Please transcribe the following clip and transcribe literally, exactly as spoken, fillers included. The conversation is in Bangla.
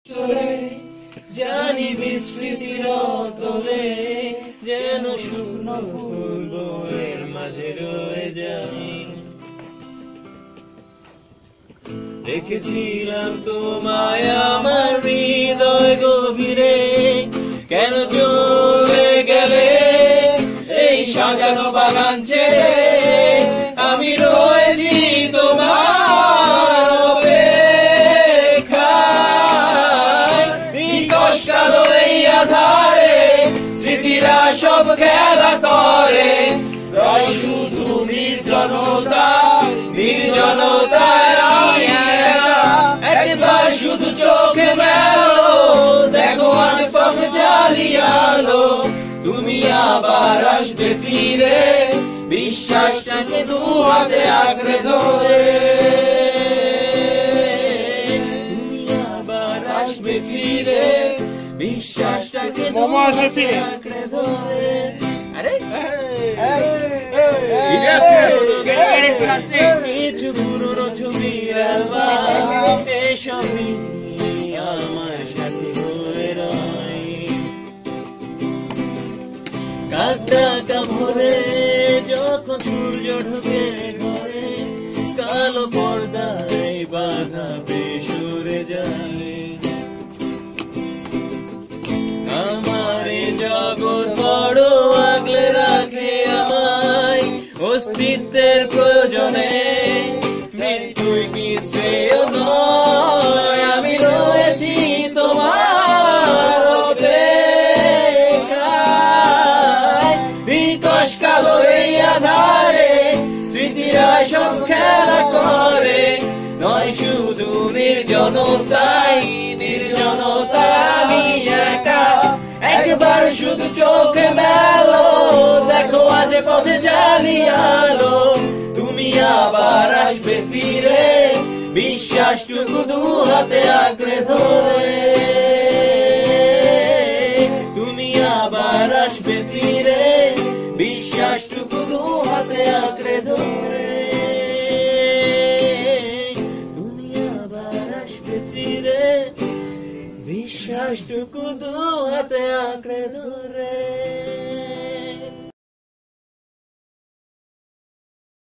জানি বিস্মৃতির তলে যেন শুকনো ফুল বইয়ের মাঝে রয়ে যাই। দেখেছিলাম তোমায় আমার হৃদয় গভীরে, কেন চলে গেলে এই সাজানো বাগান ছেড়ে? আমি রয়েছি তোমার অপেক্ষায়। নিকশ কালো এই আধারে স্মৃতিরা সব খেলা করে, রয় শুধু নির্জনতা, নির্জনতায় আমি একা। একবার শুধু চোখে মেলো, দেখো আজ পথ জ্বালিয়ালো। তুমি আবার আসবে ফিরে, বিশ্বাসটাকে দু হাতে আঁকড়ে ধরে। তুমি আবার আসবে ফিরে, বিশ্বাসটাকে দু হাতে আঁকড়ে ধরে। আরে কিছু পুরনো ছবির অ্যালবাম, এসবই আমার সাথে হয়ে রয়। কাকডাকা ভোরে যখন সূর্য ঢুকে ঘরে, কালো পর্দায় বাধা বেসরে যায়। আমার জগৎ বড় আগলে রাখে আমায়, অস্তিত্বের প্রয়োজনে মৃত্যুই কি শ্রেয় নয়। আমি রয়েছি তোমার অপেক্ষায়। বিকশ কালো এই আধারে স্মৃতিরা সব খেলা করে, নয় শুধু নির্জনতাই, নির্জনতায় আমি একা। একবার শুধু চোখে মেলো, দেখো আজ পথে জ্বালিয়ালো। তুমি আবার আসবে ফিরে, বিশ্বাসটুকু দু হাতে আঁকড়ে ধরে। তুমি আবার আসবে ফিরে, বিশ্বাসটুকু দু হাতে আঁকড়ে ধরে। তুমি আবার আসবে ফিরে, বিশ্বাসটুকু দু হাতে আঁকড়ে ধরে।